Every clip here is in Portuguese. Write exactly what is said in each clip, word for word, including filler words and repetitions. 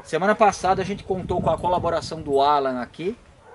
Semana passada a gente contou com a colaboração do Alan aqui,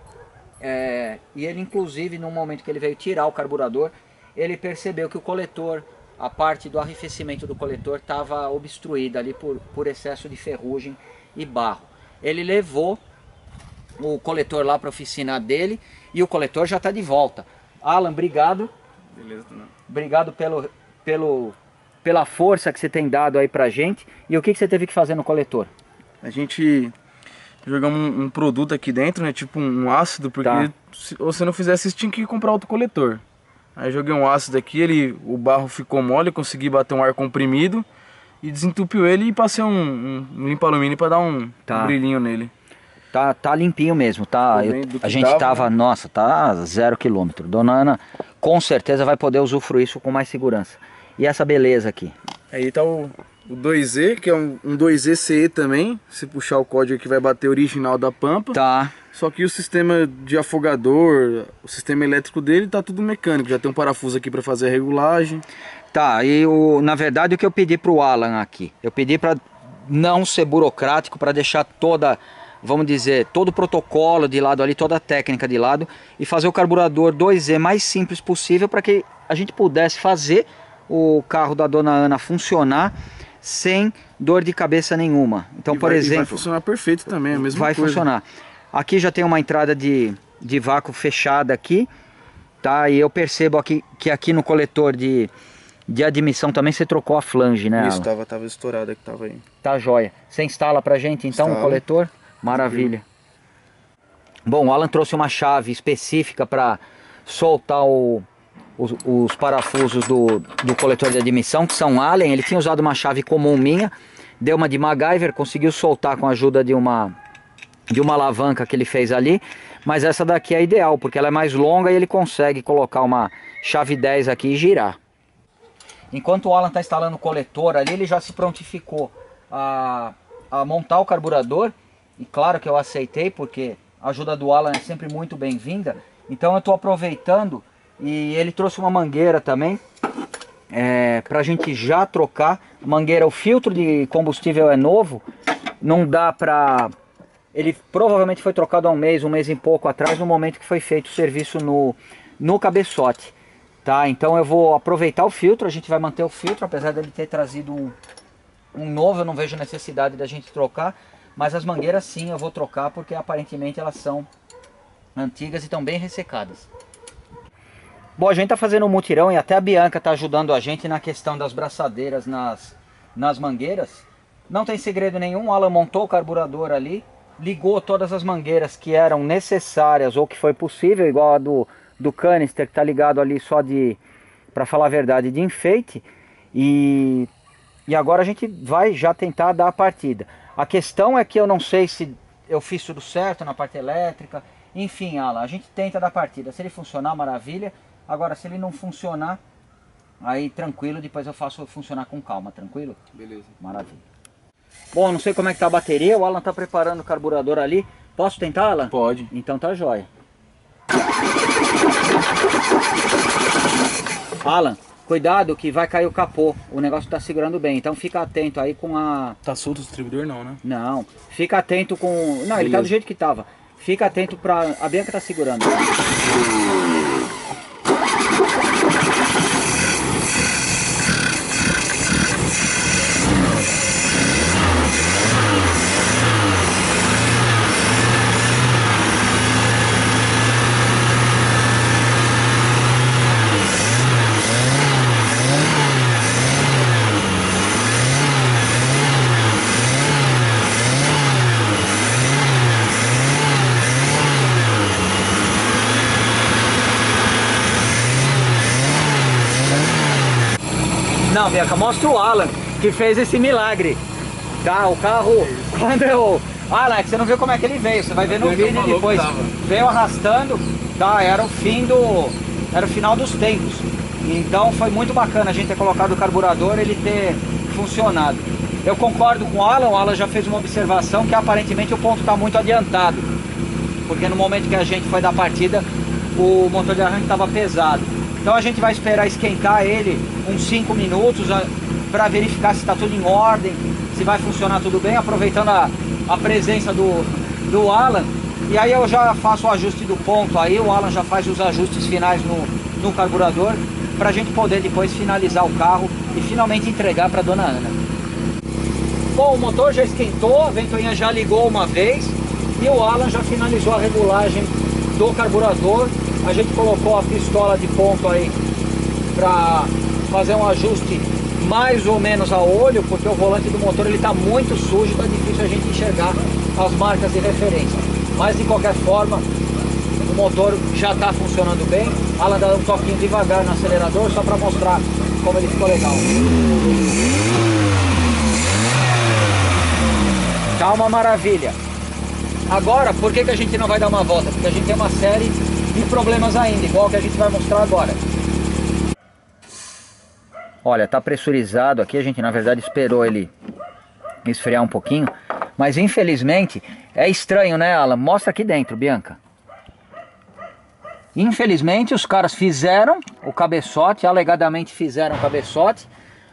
é, e ele inclusive no momento que ele veio tirar o carburador, ele percebeu que o coletor, a parte do arrefecimento do coletor estava obstruída ali por, por excesso de ferrugem e barro. Ele levou o coletor lá para a oficina dele e o coletor já está de volta. Alan, obrigado. Beleza, não. Obrigado pelo, pelo, pela força que você tem dado aí pra gente. E o que, que você teve que fazer no coletor? A gente jogamos um, um produto aqui dentro, né? Tipo um, um ácido, porque Tá. se você não fizesse isso, tinha que comprar outro coletor. Aí joguei um ácido aqui, ele, o barro ficou mole, eu consegui bater um ar comprimido e desentupiu ele e passei um, um, um limpa-alumínio para dar um, Tá. um brilhinho nele. Tá, tá limpinho mesmo, tá? Eu, a gente dava, tava, né? nossa, tá zero quilômetro. Dona Ana com certeza vai poder usufruir isso com mais segurança. E essa beleza aqui? Aí tá o, o dois E, que é um, um dois E C E também. Se puxar o código aqui vai bater o original da Pampa. Tá. Só que o sistema de afogador, o sistema elétrico dele tá tudo mecânico. Já tem um parafuso aqui para fazer a regulagem. Tá, e o, na verdade o que eu pedi pro Alan aqui? Eu pedi para não ser burocrático, para deixar toda, vamos dizer, todo o protocolo de lado ali, toda a técnica de lado e fazer o carburador dois E mais simples possível para que a gente pudesse fazer o carro da Dona Ana funcionar sem dor de cabeça nenhuma. Então, E por vai, exemplo... e vai funcionar perfeito também, é a mesma vai coisa. funcionar. Aqui já tem uma entrada de, de vácuo fechada aqui, tá? E eu percebo aqui que aqui no coletor de, de admissão também você trocou a flange, né, Isso, Alan? tava, tava estourado aqui, tava aí. Tá jóia. Você instala pra gente então Instalo. o coletor? Maravilha. Bom, o Alan trouxe uma chave específica para soltar o, os, os parafusos do, do coletor de admissão, que são Allen. Ele tinha usado uma chave comum minha, deu uma de MacGyver, conseguiu soltar com a ajuda de uma, de uma alavanca que ele fez ali. Mas essa daqui é ideal, porque ela é mais longa e ele consegue colocar uma chave dez aqui e girar. Enquanto o Alan está instalando o coletor ali, ele já se prontificou a, a montar o carburador. E claro que eu aceitei, porque a ajuda do Alan é sempre muito bem-vinda. Então eu estou aproveitando e ele trouxe uma mangueira também, é, para a gente já trocar. Mangueira, o filtro de combustível é novo, não dá para... Ele provavelmente foi trocado há um mês, um mês e pouco atrás, no momento que foi feito o serviço no, no cabeçote. Tá? Então eu vou aproveitar o filtro, a gente vai manter o filtro, apesar dele ter trazido um, um novo, eu não vejo necessidade da gente trocar. Mas as mangueiras sim eu vou trocar, porque aparentemente elas são antigas e estão bem ressecadas. Bom, a gente está fazendo um mutirão e até a Bianca está ajudando a gente na questão das braçadeiras nas, nas mangueiras. Não tem segredo nenhum, o Alan montou o carburador ali, ligou todas as mangueiras que eram necessárias ou que foi possível, igual a do, do canister que está ligado ali só de, para falar a verdade, de enfeite. E, e agora a gente vai já tentar dar a partida. A questão é que eu não sei se eu fiz tudo certo na parte elétrica. Enfim, Alan, a gente tenta dar partida. Se ele funcionar, maravilha. Agora, se ele não funcionar, aí tranquilo, depois eu faço funcionar com calma, tranquilo? Beleza. Maravilha. Bom, não sei como é que tá a bateria, o Alan tá preparando o carburador ali. Posso tentar, Alan? Pode. Então tá jóia. Alan, cuidado que vai cair o capô, o negócio tá segurando bem, então fica atento aí com a... Tá solto o distribuidor não, né? Não, fica atento com... Não, ele tá do jeito que tava. Fica atento pra... A Bianca tá segurando. Não, Bianca, mostra o Alan que fez esse milagre. Tá, o carro, quando eu... Alan, é que você não viu como é que ele veio, você vai ver no vídeo e depois. Veio arrastando, tá, era o fim do... Era o final dos tempos. Então foi muito bacana a gente ter colocado o carburador e ele ter funcionado. Eu concordo com o Alan, o Alan já fez uma observação que aparentemente o ponto está muito adiantado. Porque no momento que a gente foi dar partida, o motor de arranque estava pesado. Então a gente vai esperar esquentar ele uns cinco minutos para verificar se está tudo em ordem, se vai funcionar tudo bem, aproveitando a, a presença do, do Alan. E aí eu já faço o ajuste do ponto aí, o Alan já faz os ajustes finais no, no carburador, para a gente poder depois finalizar o carro e finalmente entregar para dona Ana. Bom, o motor já esquentou, a ventoinha já ligou uma vez e o Alan já finalizou a regulagem do carburador. A gente colocou a pistola de ponto aí para fazer um ajuste mais ou menos a olho, porque o volante do motor ele está muito sujo, está difícil a gente enxergar as marcas de referência. Mas de qualquer forma, o motor já está funcionando bem. Alan dá um toquinho devagar no acelerador só para mostrar como ele ficou legal. Tá uma maravilha. Agora, por que que a gente não vai dar uma volta? Porque a gente tem uma série de problemas ainda, igual que a gente vai mostrar agora. Olha, tá pressurizado aqui, a gente na verdade esperou ele esfriar um pouquinho, mas infelizmente é estranho, né, Alan? Mostra aqui dentro, Bianca. Infelizmente os caras fizeram o cabeçote, alegadamente fizeram o cabeçote.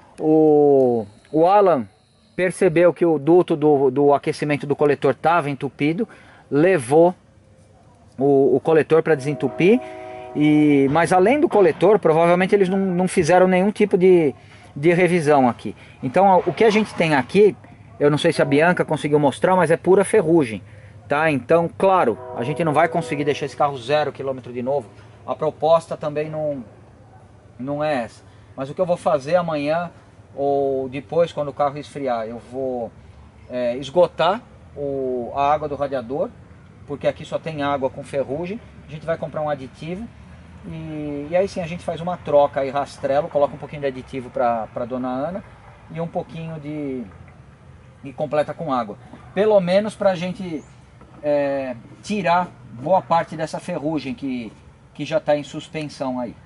O, o Alan percebeu que o duto do, do aquecimento do coletor estava entupido, levou o, o coletor para desentupir. E, mas além do coletor, provavelmente eles não, não fizeram nenhum tipo de, de revisão aqui. Então o que a gente tem aqui, eu não sei se a Bianca conseguiu mostrar, mas é pura ferrugem, tá? Então, claro, a gente não vai conseguir deixar esse carro zero quilômetro de novo. A proposta também não, não é essa. Mas o que eu vou fazer amanhã ou depois, quando o carro esfriar, eu vou é, esgotar o, a água do radiador, porque aqui só tem água com ferrugem. A gente vai comprar um aditivo e, e aí sim a gente faz uma troca aí, rastrelo, coloca um pouquinho de aditivo para para dona Ana e um pouquinho de e completa com água, pelo menos para a gente é, tirar boa parte dessa ferrugem que, que já está em suspensão aí.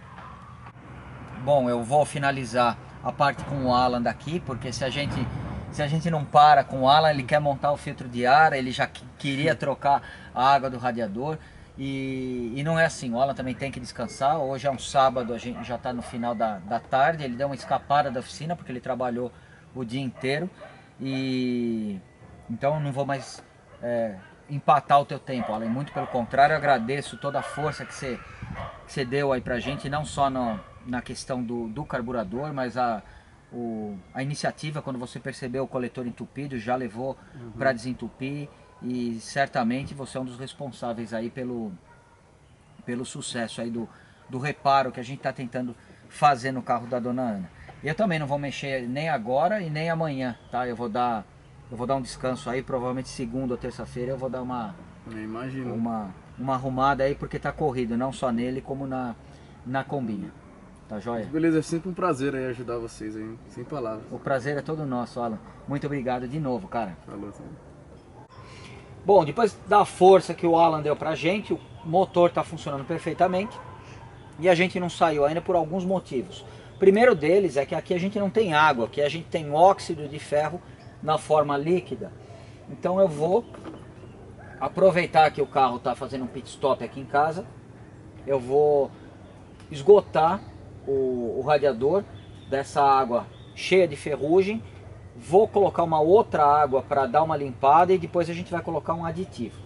Bom, eu vou finalizar a parte com o Alan daqui, porque se a gente se a gente não para com o Alan, ele quer montar o filtro de ar, ele já queria trocar a água do radiador. E, e não é assim, o Alan também tem que descansar. Hoje é um sábado, a gente já está no final da, da tarde. Ele deu uma escapada da oficina porque ele trabalhou o dia inteiro. E então não vou mais é, empatar o teu tempo, Alan. Muito pelo contrário, eu agradeço toda a força que você, que você deu aí pra gente, não só no, na questão do, do carburador, mas a, o, a iniciativa quando você percebeu o coletor entupido, já levou uhum. para desentupir. E certamente você é um dos responsáveis aí pelo, pelo sucesso aí do, do reparo que a gente está tentando fazer no carro da dona Ana. Eu também não vou mexer nem agora e nem amanhã, tá? Eu vou dar, eu vou dar um descanso aí, provavelmente segunda ou terça-feira eu vou dar uma, eu imagino. uma, uma arrumada aí, porque tá corrido, não só nele como na, na combina. Tá joia? Beleza, é sempre um prazer aí ajudar vocês aí, sem palavras. O prazer é todo nosso, Alan. Muito obrigado de novo, cara. Falou, também. Bom, depois da força que o Alan deu pra gente, o motor está funcionando perfeitamente e a gente não saiu ainda por alguns motivos. O primeiro deles é que aqui a gente não tem água, aqui a gente tem óxido de ferro na forma líquida. Então eu vou aproveitar que o carro está fazendo um pit stop aqui em casa, eu vou esgotar o, o radiador dessa água cheia de ferrugem. Vou colocar uma outra água para dar uma limpada e depois a gente vai colocar um aditivo.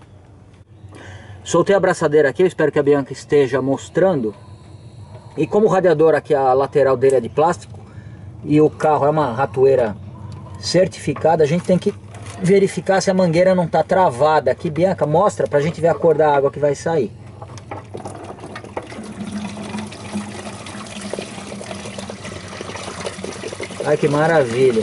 Soltei a abraçadeira aqui, eu espero que a Bianca esteja mostrando. E como o radiador aqui, a lateral dele é de plástico e o carro é uma ratoeira certificada, a gente tem que verificar se a mangueira não está travada. Aqui, Bianca, mostra para a gente ver a cor da água que vai sair. Ai, que maravilha!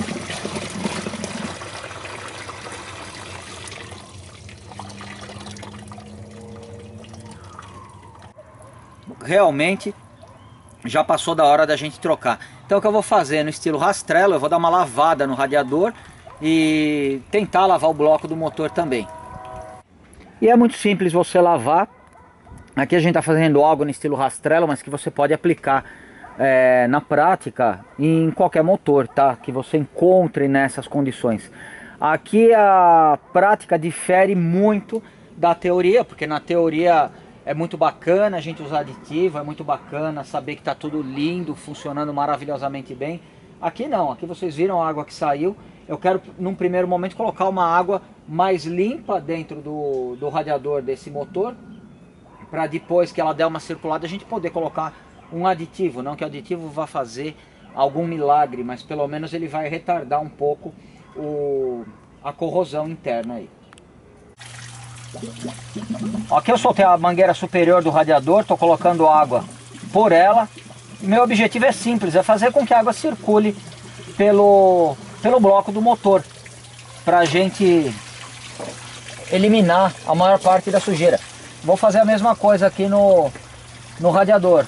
Realmente já passou da hora da gente trocar. Então o que eu vou fazer no estilo rastrelo, eu vou dar uma lavada no radiador e tentar lavar o bloco do motor também. E é muito simples você lavar. Aqui a gente está fazendo algo no estilo rastrelo, mas que você pode aplicar é, na prática em qualquer motor, tá? Que você encontre nessas condições. Aqui a prática difere muito da teoria, porque na teoria é muito bacana a gente usar aditivo, é muito bacana saber que está tudo lindo, funcionando maravilhosamente bem. Aqui não, aqui vocês viram a água que saiu eu quero, num primeiro momento, colocar uma água mais limpa dentro do, do radiador desse motor, para depois que ela der uma circulada, a gente poder colocar um aditivo. Não que o aditivo vá fazer algum milagre, mas pelo menos ele vai retardar um pouco o, a corrosão interna aí. Aqui eu soltei a mangueira superior do radiador, estou colocando água por ela. Meu objetivo é simples, é fazer com que a água circule pelo, pelo bloco do motor, para a gente eliminar a maior parte da sujeira. Vou fazer a mesma coisa aqui no, no radiador.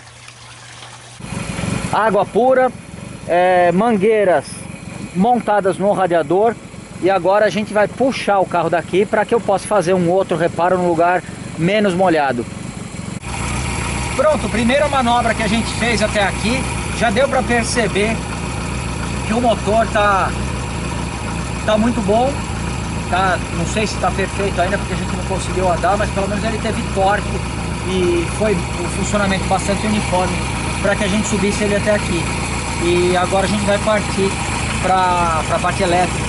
Água pura, é, mangueiras montadas no radiador, e agora a gente vai puxar o carro daqui para que eu possa fazer um outro reparo no lugar menos molhado. Pronto, primeira manobra que a gente fez até aqui, já deu para perceber que o motor tá, tá muito bom. Tá, não sei se está perfeito ainda porque a gente não conseguiu andar, mas pelo menos ele teve torque e foi um funcionamento bastante uniforme para que a gente subisse ele até aqui. E agora a gente vai partir para a parte elétrica.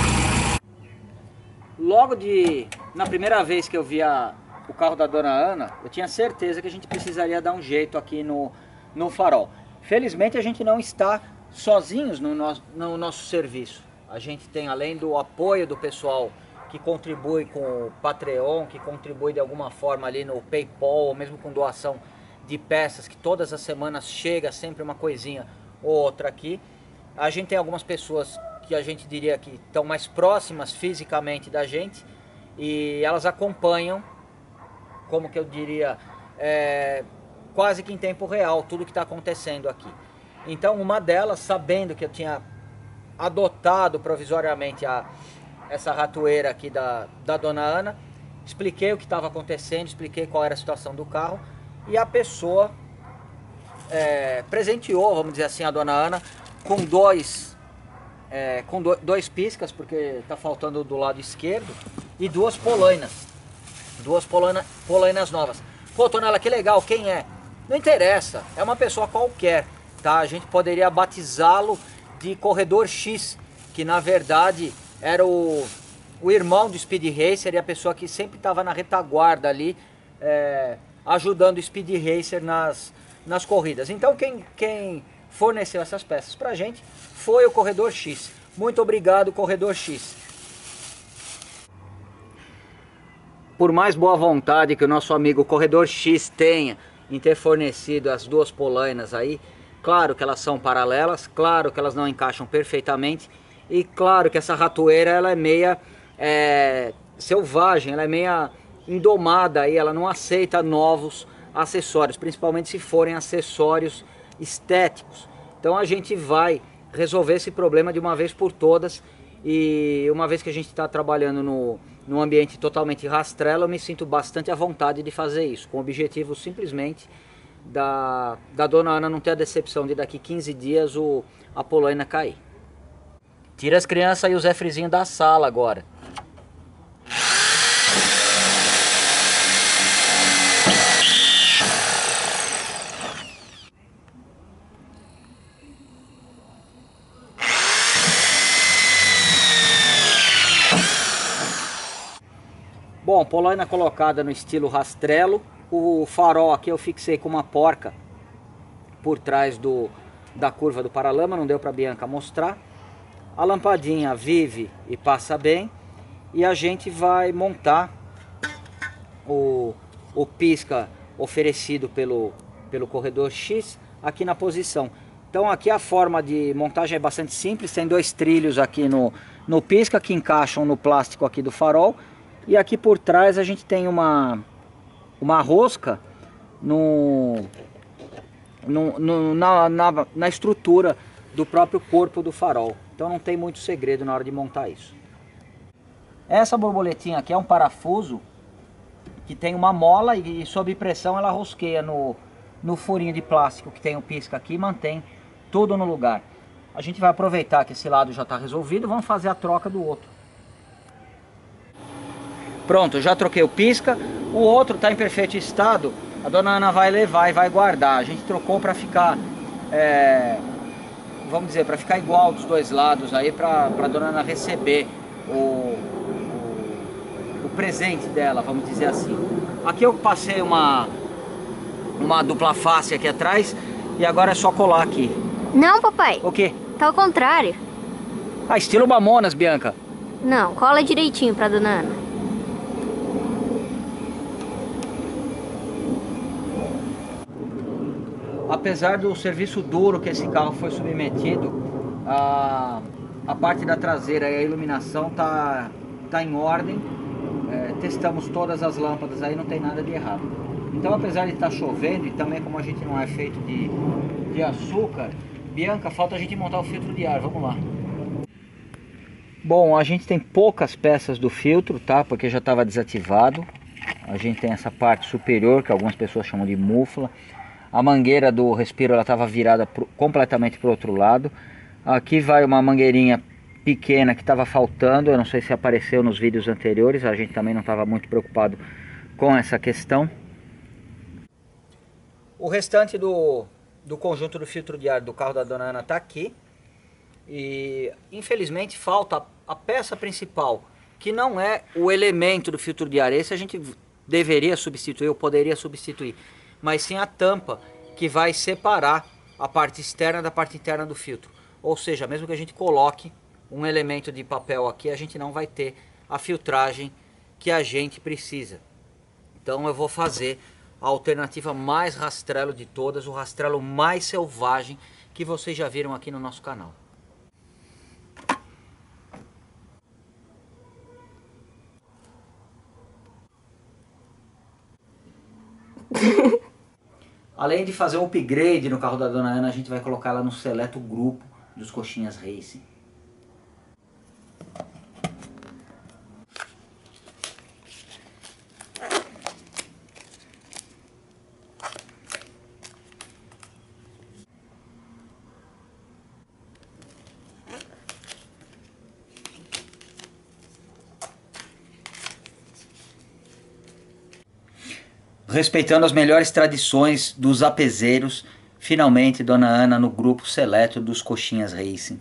Logo de, na primeira vez que eu vi a, o carro da dona Ana, eu tinha certeza que a gente precisaria dar um jeito aqui no, no farol. Felizmente a gente não está sozinhos no nosso, no nosso serviço. A gente tem, além do apoio do pessoal que contribui com o Patreon, que contribui de alguma forma ali no PayPal, ou mesmo com doação de peças, que todas as semanas chega sempre uma coisinha ou outra aqui. A gente tem algumas pessoas que a gente diria que estão mais próximas fisicamente da gente, e elas acompanham, como que eu diria, é, quase que em tempo real, tudo que está acontecendo aqui. Então uma delas, sabendo que eu tinha adotado provisoriamente a, essa ratoeira aqui da, da dona Ana, expliquei o que estava acontecendo, expliquei qual era a situação do carro, e a pessoa é, presenteou, vamos dizer assim, a dona Ana com dois é, com do, dois piscas, porque está faltando do lado esquerdo, e duas polainas, duas polaina, polainas novas. Pô, Tonela, que legal, quem é? Não interessa, é uma pessoa qualquer, tá? A gente poderia batizá-lo de Corredor X, que na verdade era o, o irmão do Speed Racer e a pessoa que sempre estava na retaguarda ali, é, ajudando o Speed Racer nas, nas corridas. Então quem, quem forneceu essas peças pra gente foi o Corredor X. Muito obrigado, Corredor X. Por mais boa vontade que o nosso amigo Corredor X tenha em ter fornecido as duas polainas aí, claro que elas são paralelas, claro que elas não encaixam perfeitamente, e claro que essa ratoeira ela é meia é, selvagem, ela é meia indomada aí, ela não aceita novos acessórios, principalmente se forem acessórios estéticos. Então a gente vai resolver esse problema de uma vez por todas, e uma vez que a gente está trabalhando no, num ambiente totalmente rastrelo, eu me sinto bastante à vontade de fazer isso, com o objetivo simplesmente Da, da dona Ana não ter a decepção de daqui quinze dias o, a polaina cair. Tira as crianças e o Zé Frizinho da sala agora. Bom, polaina colocada no estilo rastrelo. O farol aqui eu fixei com uma porca por trás do, da curva do paralama, não deu para a Bianca mostrar. A lampadinha vive e passa bem, e a gente vai montar o, o pisca oferecido pelo, pelo Corredor X aqui na posição. Então aqui a forma de montagem é bastante simples, tem dois trilhos aqui no, no pisca que encaixam no plástico aqui do farol, e aqui por trás a gente tem uma... uma rosca no, no, no, na, na, na estrutura do próprio corpo do farol. Então não tem muito segredo na hora de montar isso. Essa borboletinha aqui é um parafuso que tem uma mola e, e sob pressão ela rosqueia no, no furinho de plástico que tem o pisca aqui e mantém tudo no lugar. A gente vai aproveitar que esse lado já está resolvido, vamos fazer a troca do outro. Pronto, já troquei o pisca, o outro está em perfeito estado, a dona Ana vai levar e vai guardar. A gente trocou para ficar é, vamos dizer, para ficar igual dos dois lados aí, para a dona Ana receber o, o, o presente dela, vamos dizer assim. Aqui eu passei uma, uma dupla face aqui atrás e agora é só colar aqui. Não, papai. O quê? Tá ao contrário. Ah, estilo Mamonas, Bianca. Não, cola direitinho pra dona Ana. Apesar do serviço duro que esse carro foi submetido, a, a parte da traseira e a iluminação tá, tá em ordem. É, testamos todas as lâmpadas aí, não tem nada de errado. Então, apesar de estar chovendo e também como a gente não é feito de, de açúcar, Bianca, falta a gente montar o filtro de ar, vamos lá. Bom, a gente tem poucas peças do filtro, tá? Porque já estava desativado. A gente tem essa parte superior, que algumas pessoas chamam de mufla. A mangueira do respiro ela estava virada pro, completamente para o outro lado. Aqui vai uma mangueirinha pequena que estava faltando. Eu não sei se apareceu nos vídeos anteriores. A gente também não estava muito preocupado com essa questão. O restante do, do conjunto do filtro de ar do carro da dona Ana está aqui. E infelizmente falta a, a peça principal, que não é o elemento do filtro de ar. Esse a gente deveria substituir, ou poderia substituir, mas sim a tampa que vai separar a parte externa da parte interna do filtro. Ou seja, mesmo que a gente coloque um elemento de papel aqui, a gente não vai ter a filtragem que a gente precisa. Então eu vou fazer a alternativa mais rastrelo de todas, o rastrelo mais selvagem que vocês já viram aqui no nosso canal. Além de fazer um upgrade no carro da dona Ana, a gente vai colocar ela no seleto grupo dos Coxinhas Racing. Respeitando as melhores tradições dos apezeiros, finalmente dona Ana no grupo seleto dos Coxinhas Racing.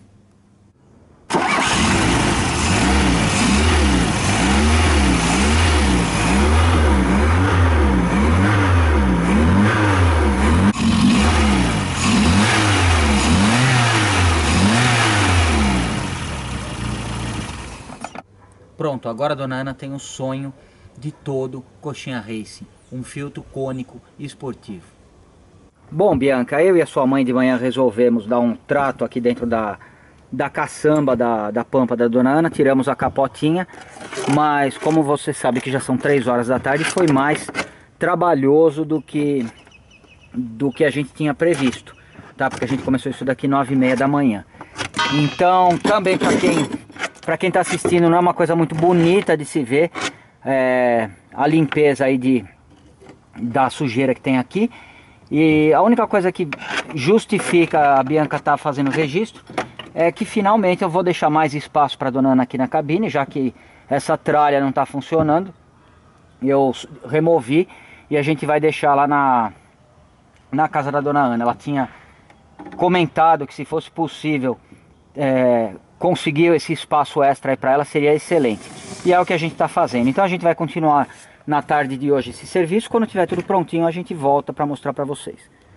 Pronto, agora a dona Ana tem o sonho de todo Coxinha Racing. Um filtro cônico esportivo. Bom, Bianca, eu e a sua mãe de manhã resolvemos dar um trato aqui dentro da, da caçamba da, da pampa da dona Ana. Tiramos a capotinha, mas como você sabe que já são três horas da tarde, foi mais trabalhoso do que, do que a gente tinha previsto, tá? Porque a gente começou isso daqui nove e meia da manhã. Então, também para quem para quem está assistindo, não é uma coisa muito bonita de se ver é, a limpeza aí de da sujeira que tem aqui. E a única coisa que justifica a Bianca estar tá fazendo o registro é que finalmente eu vou deixar mais espaço para a dona Ana aqui na cabine, já que essa tralha não está funcionando. Eu removi e a gente vai deixar lá na, na casa da dona Ana. Ela tinha comentado que se fosse possível é, conseguir esse espaço extra aí para ela, seria excelente. E é o que a gente está fazendo. Então a gente vai continuar na tarde de hoje esse serviço. Quando tiver tudo prontinho a gente volta para mostrar para vocês.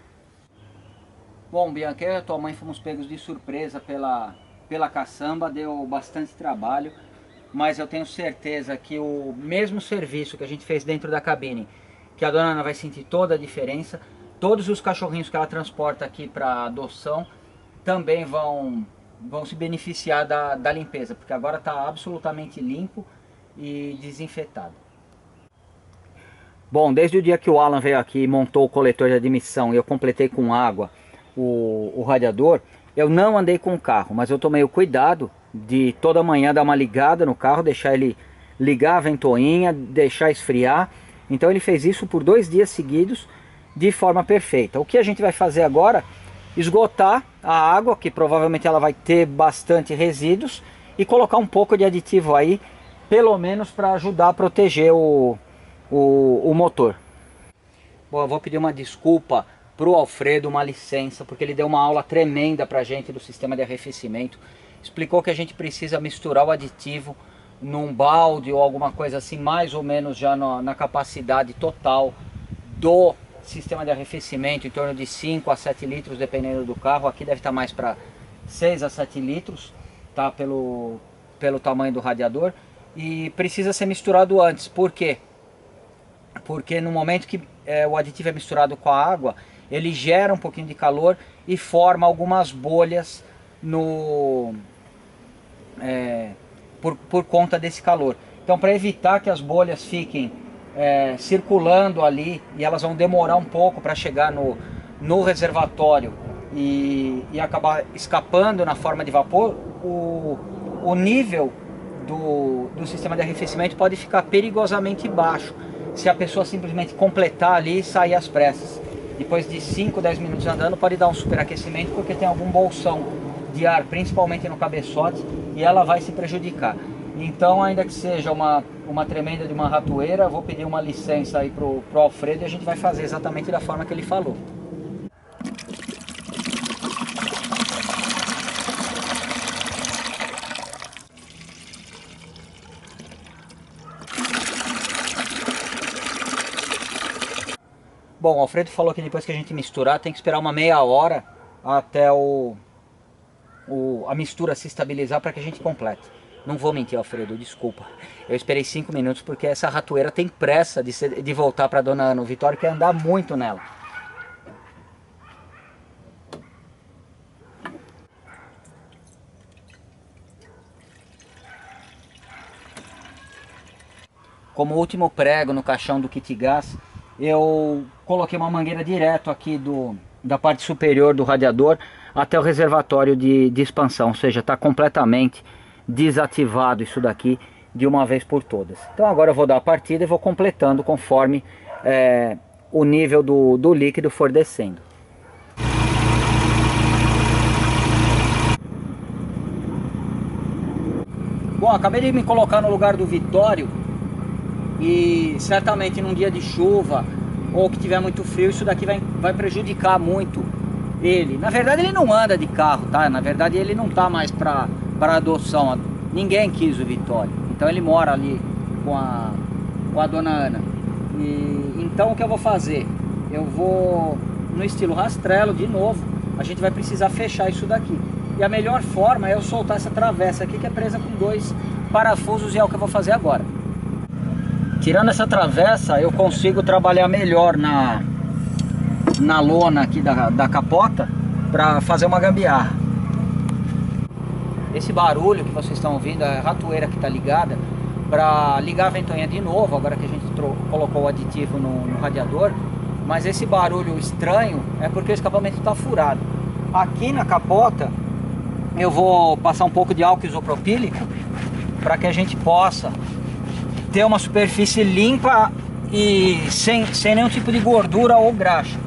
Bom, Bianca, eu e a tua mãe fomos pegos de surpresa pela, pela caçamba. Deu bastante trabalho, mas eu tenho certeza que o mesmo serviço que a gente fez dentro da cabine, que a dona Ana vai sentir toda a diferença. Todos os cachorrinhos que ela transporta aqui para adoção também vão, vão se beneficiar da, da limpeza, porque agora está absolutamente limpo e desinfetado. Bom, desde o dia que o Alan veio aqui e montou o coletor de admissão e eu completei com água o, o radiador, eu não andei com o carro, mas eu tomei o cuidado de toda manhã dar uma ligada no carro, deixar ele ligar a ventoinha, deixar esfriar. Então ele fez isso por dois dias seguidos de forma perfeita. O que a gente vai fazer agora? Esgotar a água, que provavelmente ela vai ter bastante resíduos, e colocar um pouco de aditivo aí, pelo menos para ajudar a proteger o O, o motor. Bom, eu vou pedir uma desculpa para o Alfredo uma licença, porque ele deu uma aula tremenda para a gente do sistema de arrefecimento. Explicou que a gente precisa misturar o aditivo num balde ou alguma coisa assim, mais ou menos já na, na capacidade total do sistema de arrefecimento, em torno de cinco a sete litros, dependendo do carro. Aqui deve estar mais para seis a sete litros, tá? Pelo, pelo tamanho do radiador. E precisa ser misturado antes. Por quê? Porque no momento que é, o aditivo é misturado com a água, ele gera um pouquinho de calor e forma algumas bolhas no, é, por, por conta desse calor. Então, para evitar que as bolhas fiquem é, circulando ali, e elas vão demorar um pouco para chegar no, no reservatório e, e acabar escapando na forma de vapor, o, o nível do, do sistema de arrefecimento pode ficar perigosamente baixo se a pessoa simplesmente completar ali e sair às pressas. Depois de cinco, dez minutos andando, pode dar um superaquecimento, porque tem algum bolsão de ar, principalmente no cabeçote, e ela vai se prejudicar. Então, ainda que seja uma, uma tremenda de uma ratoeira, vou pedir uma licença aí pro, pro Alfredo e a gente vai fazer exatamente da forma que ele falou. Bom, o Alfredo falou que depois que a gente misturar, tem que esperar uma meia hora até o, o, a mistura se estabilizar para que a gente complete. Não vou mentir, Alfredo, desculpa. Eu esperei cinco minutos porque essa ratoeira tem pressa de, ser, de voltar para Dona Ana. O Vitório quer andar muito nela. Como último prego no caixão do kit gás, eu coloquei uma mangueira direto aqui do, da parte superior do radiador até o reservatório de, de expansão, ou seja, está completamente desativado isso daqui de uma vez por todas. Então agora eu vou dar a partida e vou completando conforme é, o nível do, do líquido for descendo. Bom, acabei de me colocar no lugar do Vitório. E certamente num dia de chuva ou que tiver muito frio, isso daqui vai, vai prejudicar muito ele. Na verdade ele não anda de carro, tá? Na verdade ele não tá mais para para adoção. Ninguém quis o Vitório. Então ele mora ali com a, com a Dona Ana. E, então o que eu vou fazer? Eu vou no estilo rastrelo de novo. A gente vai precisar fechar isso daqui. E a melhor forma é eu soltar essa travessa aqui que é presa com dois parafusos, e é o que eu vou fazer agora. Tirando essa travessa, eu consigo trabalhar melhor na, na lona aqui da, da capota para fazer uma gambiarra. Esse barulho que vocês estão ouvindo é a ratoeira que está ligada para ligar a ventoinha de novo, agora que a gente colocou o aditivo no, no radiador. Mas esse barulho estranho é porque o escapamento está furado. Aqui na capota eu vou passar um pouco de álcool isopropílico para que a gente possa ter uma superfície limpa e sem, sem nenhum tipo de gordura ou graxa.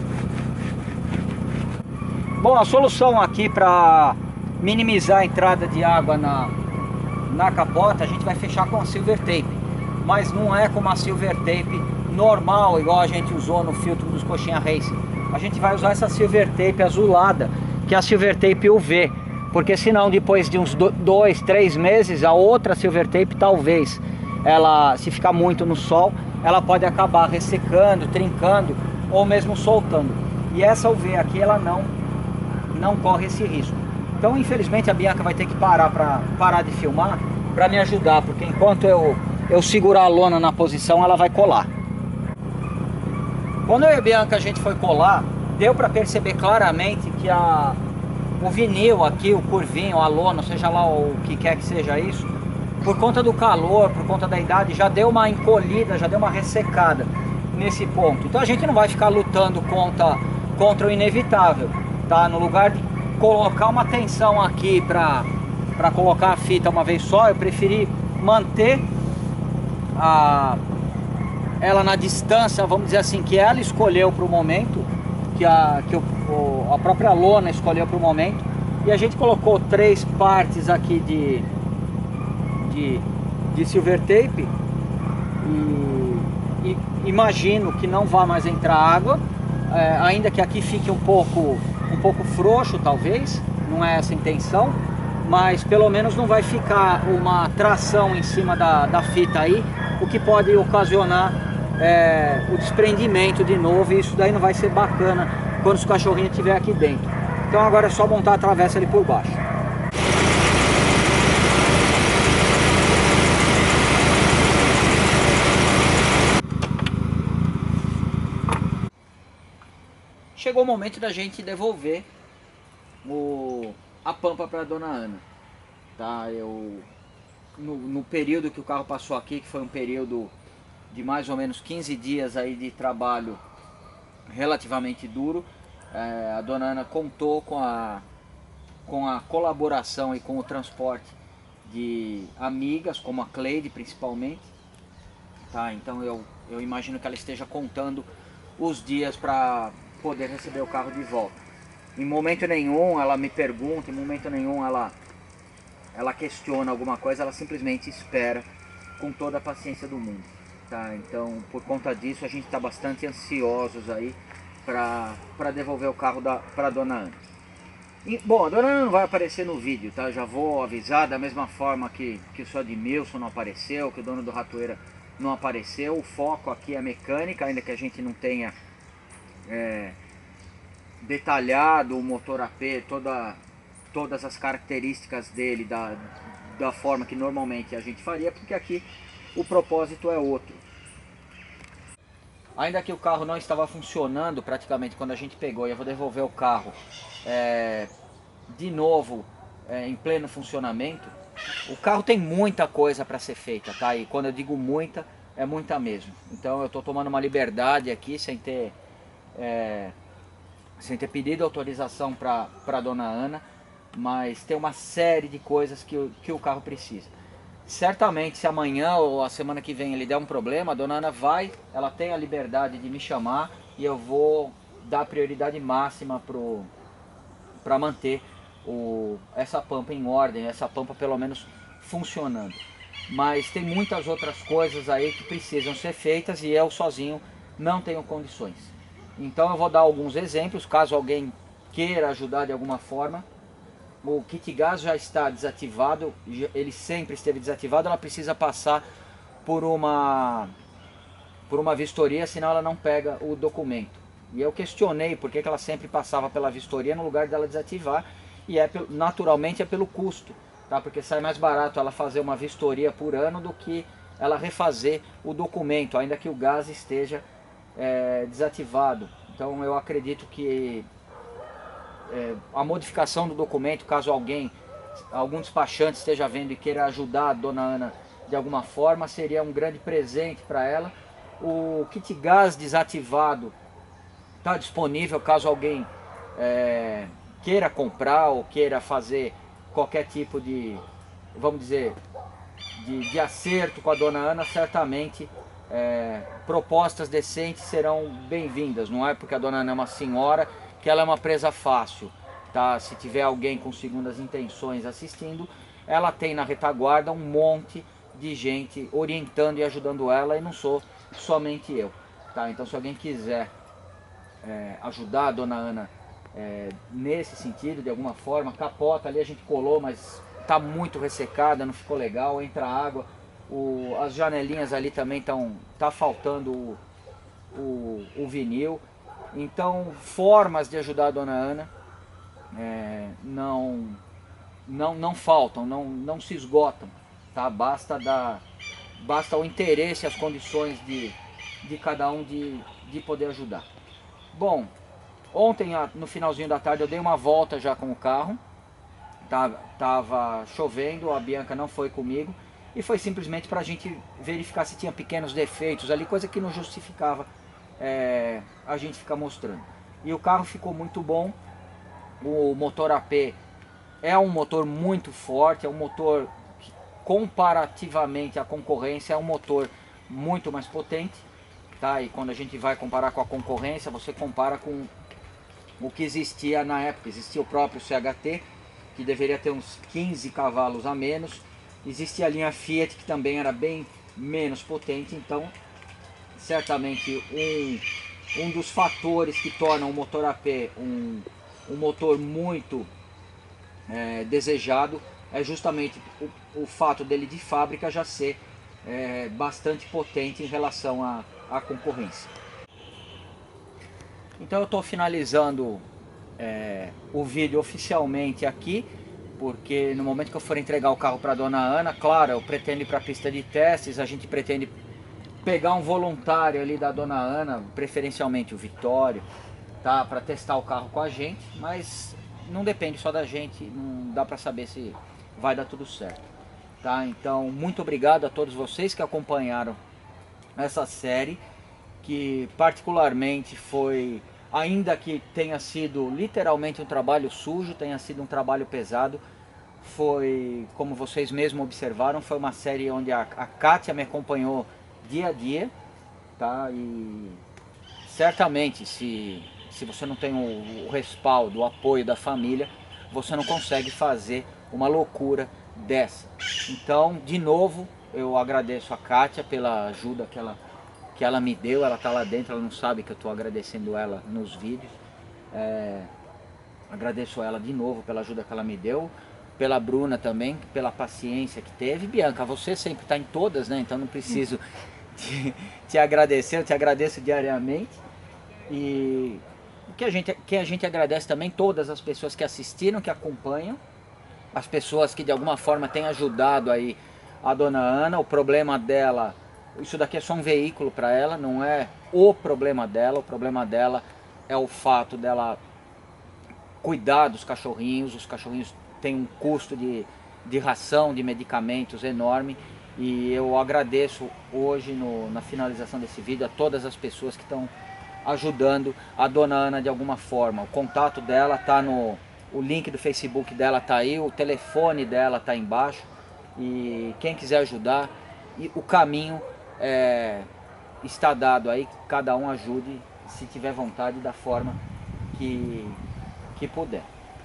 Bom, a solução aqui para minimizar a entrada de água na, na capota, a gente vai fechar com a silver tape, mas não é com uma silver tape normal, igual a gente usou no filtro dos Coxinha Racing. A gente vai usar essa silver tape azulada, que é a silver tape U V, porque senão depois de uns dois, três meses, a outra silver tape talvez ela, se ficar muito no sol, ela pode acabar ressecando, trincando ou mesmo soltando. E essa U V aqui, ela não, não corre esse risco. Então, infelizmente, a Bianca vai ter que parar para parar de filmar para me ajudar, porque enquanto eu, eu segurar a lona na posição, ela vai colar. Quando eu e a Bianca a gente foi colar, deu para perceber claramente que a, o vinil aqui, o curvinho, a lona, seja lá o que quer que seja isso, por conta do calor, por conta da idade, já deu uma encolhida, já deu uma ressecada nesse ponto. Então a gente não vai ficar lutando contra, contra o inevitável, tá? No lugar de colocar uma tensão aqui para para colocar a fita uma vez só, eu preferi manter a, ela na distância, vamos dizer assim, que ela escolheu para o momento, que, a, que o, a própria lona escolheu para o momento, e a gente colocou três partes aqui de De, de silver tape e, e imagino que não vai mais entrar água é, ainda que aqui fique um pouco, um pouco frouxo talvez, não é essa a intenção, mas pelo menos não vai ficar uma tração em cima da, da fita aí, o que pode ocasionar é, o desprendimento de novo, e isso daí não vai ser bacana quando os cachorrinhos estiverem aqui dentro. Então agora é só montar a travessa ali por baixo. Chegou o momento da gente devolver o, a pampa para a dona Ana. Tá? Eu, no, no período que o carro passou aqui, que foi um período de mais ou menos quinze dias aí de trabalho relativamente duro, é, a dona Ana contou com a, com a colaboração e com o transporte de amigas, como a Cleide principalmente. Tá? Então eu, eu imagino que ela esteja contando os dias para poder receber o carro de volta. Em momento nenhum ela me pergunta, em momento nenhum ela, ela questiona alguma coisa, ela simplesmente espera com toda a paciência do mundo. Tá? Então, por conta disso, a gente está bastante ansiosos aí para devolver o carro para a dona Ana. E, bom, a dona Ana não vai aparecer no vídeo, tá? Já vou avisar, da mesma forma que, que o seu Admilson não apareceu, que o dono do Ratoeira não apareceu. O foco aqui é mecânica, ainda que a gente não tenha É, detalhado o motor A P, toda, todas as características dele da, da forma que normalmente a gente faria, porque aqui o propósito é outro. Ainda que o carro não estava funcionando praticamente quando a gente pegou, e eu vou devolver o carro é, de novo é, em pleno funcionamento, o carro tem muita coisa para ser feita, tá? E quando eu digo muita, é muita mesmo. Então eu estou tomando uma liberdade aqui sem ter É, sem ter pedido autorização para a dona Ana, mas tem uma série de coisas que, o, que o carro precisa. Certamente, se amanhã ou a semana que vem ele der um problema, a dona Ana vai, ela tem a liberdade de me chamar e eu vou dar prioridade máxima para manter o, essa pampa em ordem, essa pampa pelo menos funcionando. Mas tem muitas outras coisas aí que precisam ser feitas e eu sozinho não tenho condições. Então eu vou dar alguns exemplos, caso alguém queira ajudar de alguma forma. O kit gás já está desativado, ele sempre esteve desativado, ela precisa passar por uma, por uma vistoria, senão ela não pega o documento. E eu questionei por que ela sempre passava pela vistoria no lugar dela desativar, e é, naturalmente é pelo custo, tá? Porque sai mais barato ela fazer uma vistoria por ano do que ela refazer o documento, ainda que o gás esteja É, desativado. Então eu acredito que é, a modificação do documento, caso alguém, algum despachante esteja vendo e queira ajudar a dona Ana de alguma forma, seria um grande presente para ela. O kit gás desativado está disponível caso alguém é, queira comprar ou queira fazer qualquer tipo de, vamos dizer, de, de acerto com a dona Ana. Certamente É, propostas decentes serão bem-vindas. Não é porque a dona Ana é uma senhora que ela é uma presa fácil, tá? Se tiver alguém com segundas intenções assistindo, ela tem na retaguarda um monte de gente orientando e ajudando ela, e não sou somente eu, tá? Então se alguém quiser é, ajudar a dona Ana é, nesse sentido, de alguma forma, capota ali a gente colou, mas tá muito ressecada, não ficou legal, entra água. O, as janelinhas ali também estão, tá faltando o, o, o vinil. Então formas de ajudar a dona Ana é, não, não, não faltam, não, não se esgotam, tá? Basta, dar, basta o interesse e as condições de, de cada um de, de poder ajudar. Bom, ontem no finalzinho da tarde eu dei uma volta já com o carro, tava, tava chovendo, a Bianca não foi comigo, e foi simplesmente para a gente verificar se tinha pequenos defeitos ali, coisa que não justificava é, a gente ficar mostrando. E o carro ficou muito bom. O motor A P é um motor muito forte, é um motor que, comparativamente à concorrência, é um motor muito mais potente, tá? E quando a gente vai comparar com a concorrência, você compara com o que existia na época. Existia o próprio C H T, que deveria ter uns quinze cavalos a menos. Existia a linha Fiat, que também era bem menos potente. Então certamente um, um dos fatores que tornam o motor A P um, um motor muito é, desejado é justamente o, o fato dele de fábrica já ser é, bastante potente em relação à, à concorrência. Então eu estou finalizando é, o vídeo oficialmente aqui, porque no momento que eu for entregar o carro para a dona Ana, claro, eu pretendo ir para a pista de testes, a gente pretende pegar um voluntário ali da dona Ana, preferencialmente o Vitório, tá, para testar o carro com a gente, mas não depende só da gente, não dá para saber se vai dar tudo certo, tá? Então, muito obrigado a todos vocês que acompanharam essa série, que particularmente foi, ainda que tenha sido literalmente um trabalho sujo, tenha sido um trabalho pesado, foi, como vocês mesmos observaram, foi uma série onde a, a Kátia me acompanhou dia a dia, tá? E certamente se, se você não tem o, o respaldo, o apoio da família, você não consegue fazer uma loucura dessa. Então, de novo, eu agradeço a Kátia pela ajuda que ela, que ela me deu. Ela está lá dentro, ela não sabe que eu estou agradecendo ela nos vídeos. É, agradeço a ela de novo pela ajuda que ela me deu, pela Bruna também, pela paciência que teve. Bianca, você sempre está em todas, né? Então não preciso te, te agradecer, eu te agradeço diariamente. E o que a gente, que a gente agradece também, todas as pessoas que assistiram, que acompanham, as pessoas que de alguma forma têm ajudado aí a dona Ana. O problema dela, isso daqui é só um veículo para ela, não é o problema dela. O problema dela é o fato dela cuidar dos cachorrinhos. Os cachorrinhos têm um custo de, de ração, de medicamentos enorme. E eu agradeço hoje, no, na finalização desse vídeo, a todas as pessoas que estão ajudando a dona Ana de alguma forma. O contato dela tá no... O link do Facebook dela tá aí, o telefone dela tá embaixo. E quem quiser ajudar, e o caminho é, está dado aí, cada um ajude, se tiver vontade, da forma que, que puder.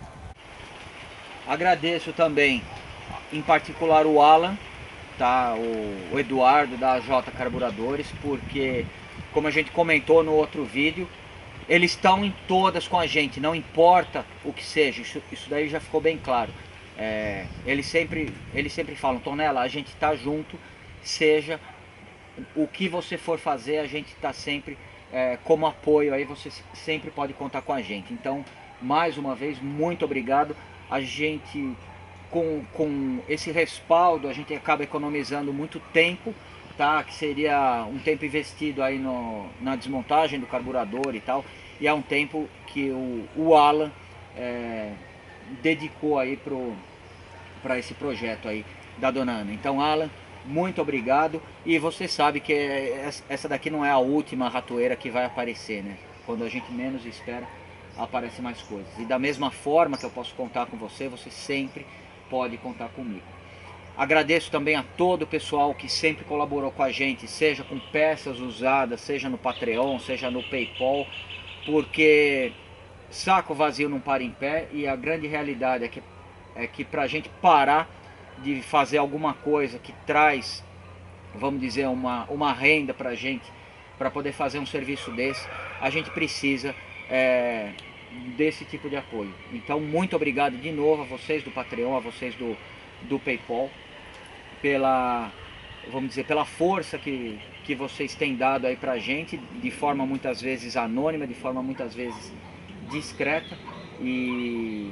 Agradeço também, em particular, o Alan, tá? o, o Eduardo da J Carburadores, porque, como a gente comentou no outro vídeo, eles estão em todas com a gente, não importa o que seja, isso, isso daí já ficou bem claro. É, eles, sempre, eles sempre falam, Tonela, a gente está junto, seja o que você for fazer, a gente está sempre é, como apoio, aí você sempre pode contar com a gente. Então, mais uma vez, muito obrigado. A gente, com, com esse respaldo, a gente acaba economizando muito tempo, tá? Que seria um tempo investido aí no, na desmontagem do carburador e tal, e é um tempo que o, o Alan é, dedicou aí para esse projeto aí da dona Ana. Então, Alan, muito obrigado. E você sabe que essa daqui não é a última ratoeira que vai aparecer, né? Quando a gente menos espera, aparecem mais coisas. E da mesma forma que eu posso contar com você, você sempre pode contar comigo. Agradeço também a todo o pessoal que sempre colaborou com a gente, seja com peças usadas, seja no Patreon, seja no PayPal, porque saco vazio não para em pé, e a grande realidade é que, é que para a gente parar de fazer alguma coisa que traz, vamos dizer, uma, uma renda para a gente, para poder fazer um serviço desse, a gente precisa é, desse tipo de apoio. Então, muito obrigado de novo a vocês do Patreon, a vocês do, do PayPal, pela, vamos dizer, pela força que, que vocês têm dado aí pra gente, de forma muitas vezes anônima, de forma muitas vezes discreta, e,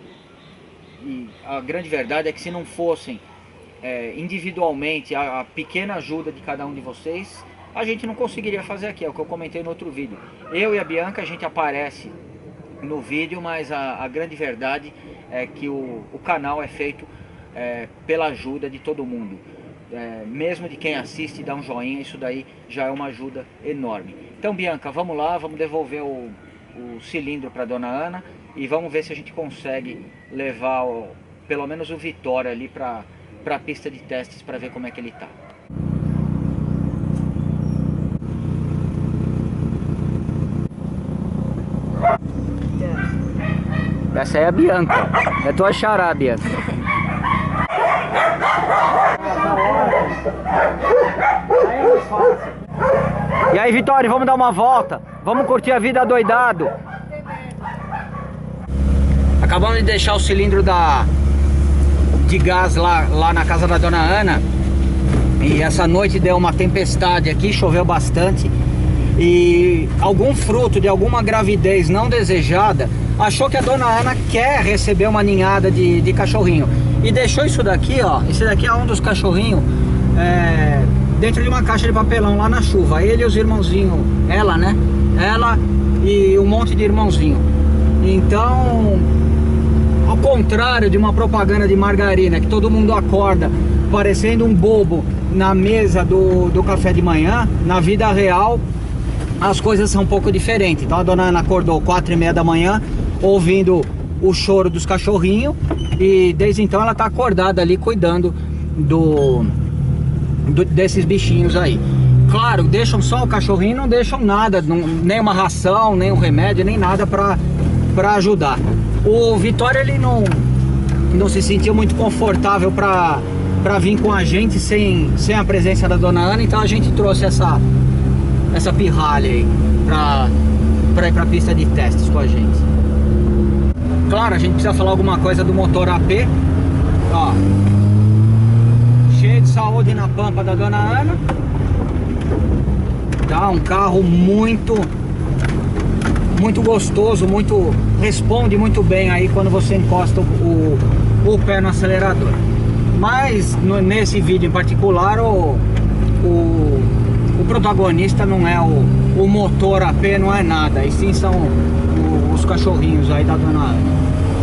e a grande verdade é que se não fossem é, individualmente a, a pequena ajuda de cada um de vocês, a gente não conseguiria fazer aqui, é o que eu comentei no outro vídeo. Eu e a Bianca, a gente aparece no vídeo, mas a, a grande verdade é que o, o canal é feito É, pela ajuda de todo mundo, é, mesmo de quem assiste e dá um joinha, isso daí já é uma ajuda enorme. Então, Bianca, vamos lá, vamos devolver o, o cilindro para dona Ana e vamos ver se a gente consegue levar o, pelo menos o Vitória ali para a pista de testes para ver como é que ele tá. Essa aí é a Bianca, é tua xará, Bianca. Aí é mais fácil. E aí, Vitória, vamos dar uma volta? Vamos curtir a vida doidado. Acabamos de deixar o cilindro da, de gás lá, lá na casa da dona Ana. E essa noite deu uma tempestade aqui, choveu bastante. E algum fruto de alguma gravidez não desejada achou que a dona Ana quer receber uma ninhada de, de cachorrinho. E deixou isso daqui, ó. Esse daqui é um dos cachorrinhos é, dentro de uma caixa de papelão lá na chuva. Ele e os irmãozinhos, ela, né? Ela e um monte de irmãozinho. Então, ao contrário de uma propaganda de margarina que todo mundo acorda parecendo um bobo na mesa do, do café de manhã, na vida real as coisas são um pouco diferentes. Então a dona Ana acordou quatro e meia da manhã ouvindo o choro dos cachorrinhos e desde então ela está acordada ali cuidando do, do desses bichinhos aí. Claro, deixam só o cachorrinho, não deixam nada, não, nem uma ração, nem um remédio, nem nada para para ajudar. O Vitória, ele não, não se sentiu muito confortável para para vir com a gente sem, sem a presença da dona Ana, então a gente trouxe essa, essa pirralha aí para para ir para a pista de testes com a gente. Claro, a gente precisa falar alguma coisa do motor A P, ó, cheio de saúde na pampa da dona Ana. Tá um carro muito muito gostoso, muito responde muito bem aí quando você encosta o, o, o pé no acelerador. Mas no, nesse vídeo em particular o, o, o protagonista não é o, o motor A P, não é nada, e sim são o, os cachorrinhos aí da dona Ana.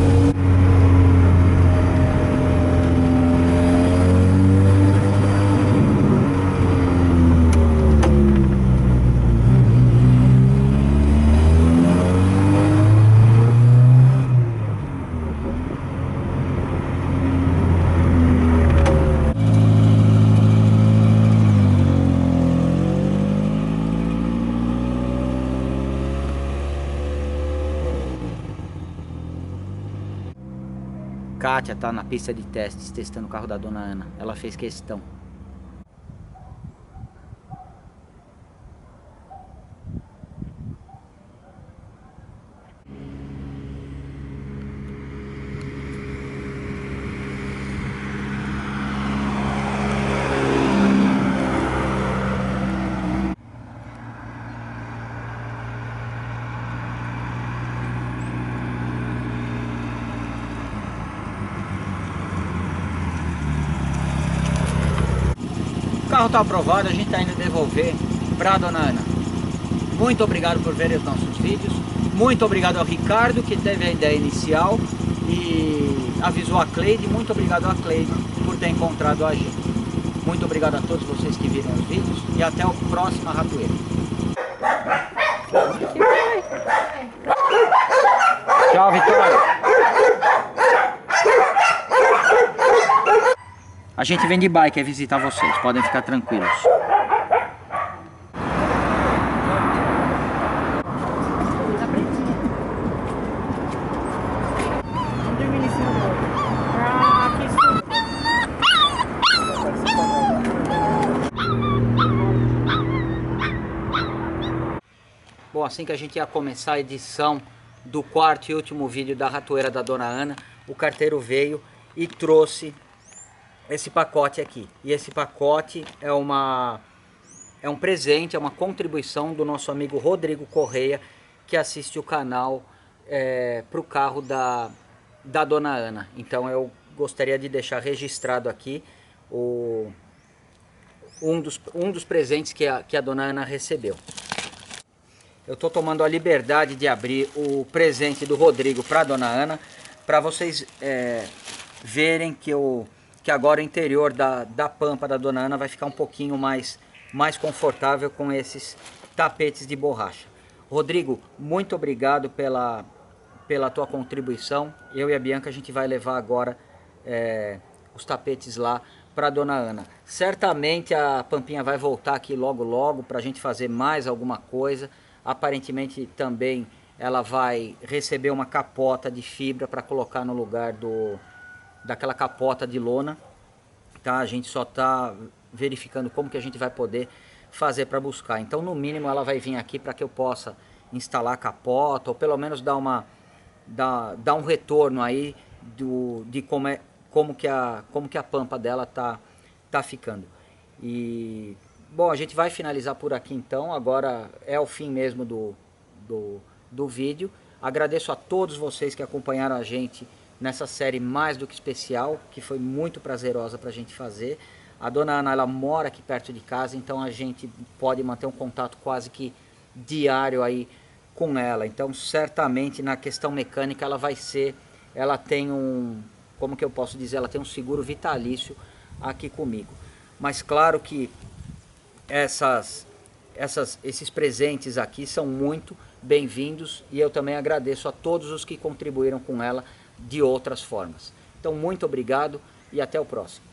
Kátia tá na pista de testes testando o carro da dona Ana. Ela fez questão. O carro está aprovado, a gente está indo devolver para a dona Ana. Muito obrigado por ver os nossos vídeos. Muito obrigado ao Ricardo, que teve a ideia inicial e avisou a Cleide. Muito obrigado a Cleide por ter encontrado a gente. Muito obrigado a todos vocês que viram os vídeos e até o próximo Ratoeira. Tchau, Vitória. A gente vem de bike, é visitar vocês, podem ficar tranquilos. Bom, assim que a gente ia começar a edição do quarto e último vídeo da Ratoeira da dona Ana, o carteiro veio e trouxe esse pacote aqui. E esse pacote é uma é um presente, é uma contribuição do nosso amigo Rodrigo Correia, que assiste o canal é, para o carro da, da dona Ana. Então eu gostaria de deixar registrado aqui o, um, dos, um dos presentes que a, que a dona Ana recebeu. Eu estou tomando a liberdade de abrir o presente do Rodrigo para a dona Ana, para vocês é, verem que eu que agora o interior da, da pampa da dona Ana vai ficar um pouquinho mais, mais confortável com esses tapetes de borracha. Rodrigo, muito obrigado pela, pela tua contribuição. Eu e a Bianca, a gente vai levar agora é, os tapetes lá para a dona Ana. Certamente a Pampinha vai voltar aqui logo logo para a gente fazer mais alguma coisa. Aparentemente também ela vai receber uma capota de fibra para colocar no lugar do... daquela capota de lona, tá? A gente só tá verificando como que a gente vai poder fazer para buscar. Então no mínimo ela vai vir aqui para que eu possa instalar a capota, ou pelo menos dar, uma, dar, dar um retorno aí do, de como, é, como, que a, como que a pampa dela tá, tá ficando. E bom, a gente vai finalizar por aqui então, agora é o fim mesmo do, do, do vídeo. Agradeço a todos vocês que acompanharam a gente nessa série mais do que especial, que foi muito prazerosa para a gente fazer. A dona Ana, ela mora aqui perto de casa, então a gente pode manter um contato quase que diário aí com ela. Então certamente na questão mecânica ela vai ser, ela tem um, como que eu posso dizer, ela tem um seguro vitalício aqui comigo. Mas claro que essas, essas, esses presentes aqui são muito bem-vindos e eu também agradeço a todos os que contribuíram com ela de outras formas. Então muito obrigado e até o próximo.